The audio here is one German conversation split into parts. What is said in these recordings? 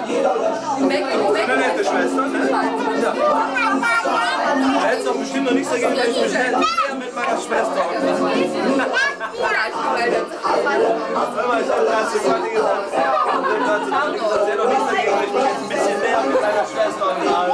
Eine nette Schwester, ne? Ja. Da hättest du doch bestimmt noch nichts dagegen, wenn ich mich schnell mit meiner Schwester unterhalte. Hör mal, ich habe gerade zu Fanny gesagt, sie hat noch nichts dagegen, wenn ich mich jetzt ein bisschen mehr mit meiner Schwester unterhalte.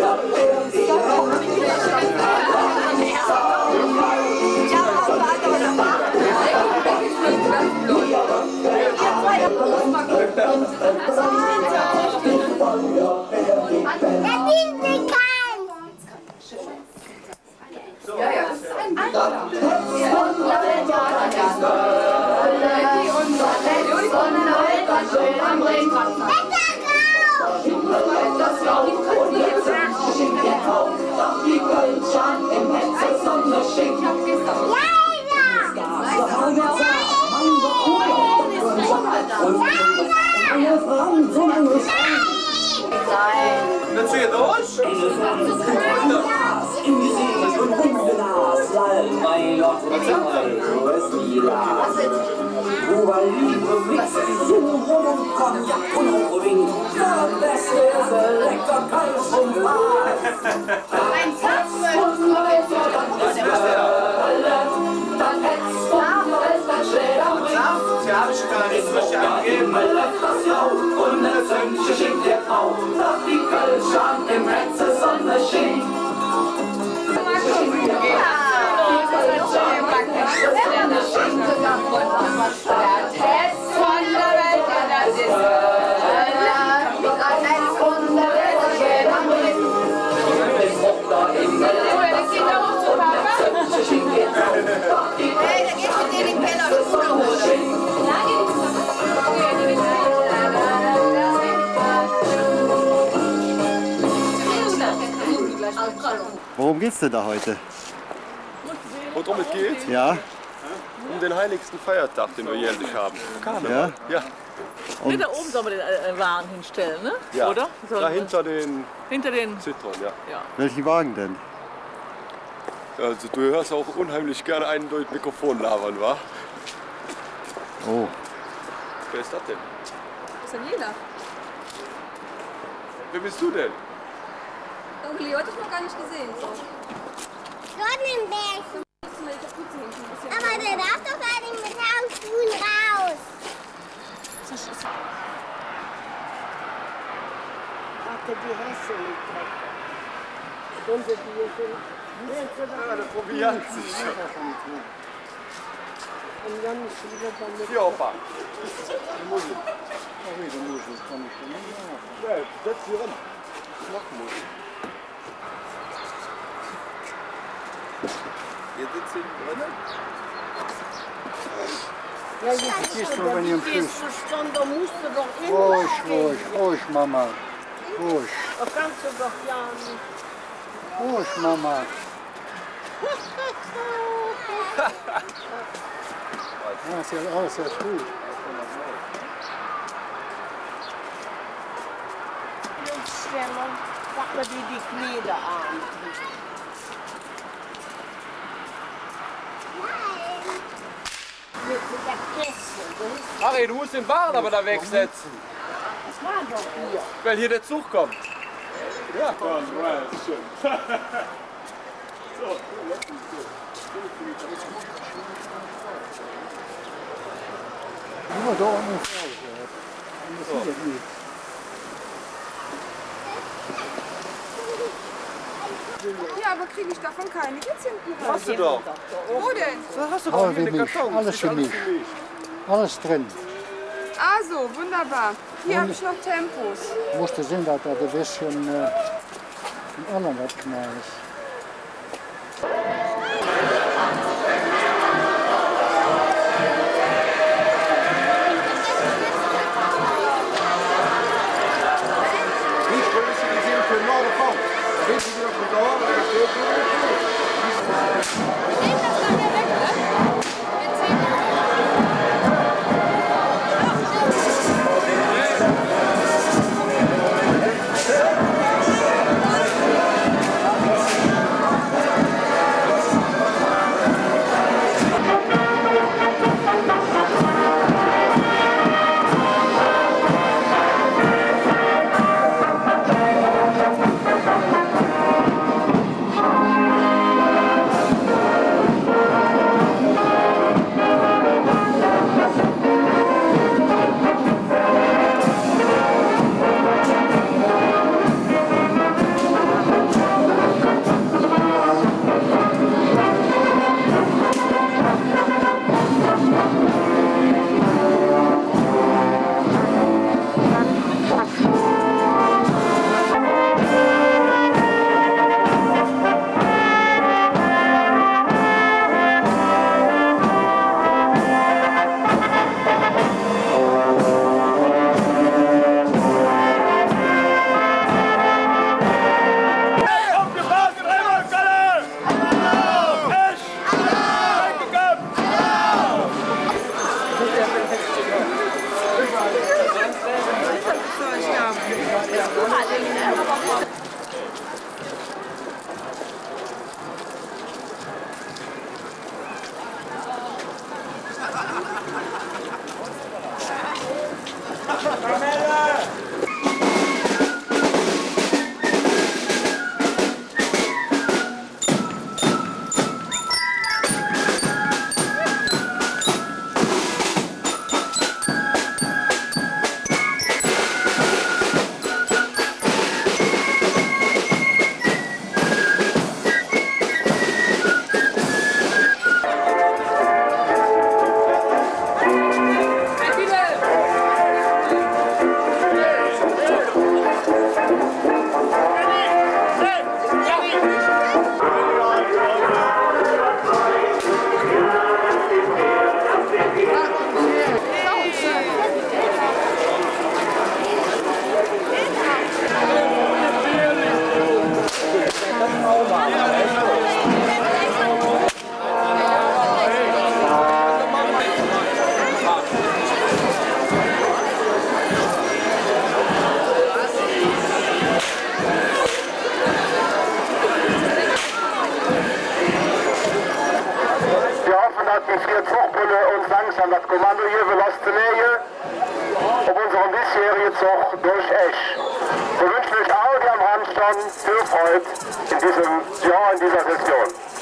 Willst du hier durch? Theatische Kanadier möchte ich angeben. Und eine Söhnchen schickt der Frau, dass die Kölschan im Rätsel Sonne schickt. Worum geht's denn da heute? Worum es geht? Ja. Um den heiligsten Feiertag, den wir jährlich haben. Karneval. Ja. Und da oben sollen wir den Wagen hinstellen, ne? Ja. Oder? Da hinter den Zittern, ja. Welchen Wagen denn? Also du hörst auch unheimlich gerne einen durch das Mikrofon labern, wa? Oh. Wer ist das denn? Das ist Daniela. Wer bist du denn? Onkel Leo hatte ich noch gar nicht gesehen. So. Sonnenberg. Aber der darf doch gar nicht mit Hausschuhen raus. Warte, die Hesse liegt weg. Stunde, die hier sind. Ja, der Proviant sicher. Und dann ist wieder dann mit... Ja, Opa. Ja, setz dich ran. Machen muss. Ihr sitzt hinten drin? Ja, jetzt Gehst du, wenn ihr am Fuß. Da musst du doch immer Ruhig, Mama. Ruhig. Da kannst du doch ja nicht. Ruhig, Mama. Ja, ist ja alles sehr gut. Jetzt stellen, mach mal die Kleider an. Harry, du musst den Wagen aber da wegsetzen. Das war doch hier. Weil hier der Zug kommt. Ja, das ist schön. So, Nur da unten ist raus. Das sieht das nicht. Ja, aber kriege ich davon keine jetzt hinten raus? hast du doch. Wo denn? Da hast du doch hier den Karton. Alles für mich. Alles drin. Ah so, wunderbar. Hier habe ich noch Tempos. Musste sehen, dass da ein bisschen in allem was knallt. an das Kommando hier für Lost Nähe auf unserem diesjährigen Zug durch Esch. Wir wünschen euch alle, die am Rand standen, viel Freude in diesem Jahr, in dieser Session.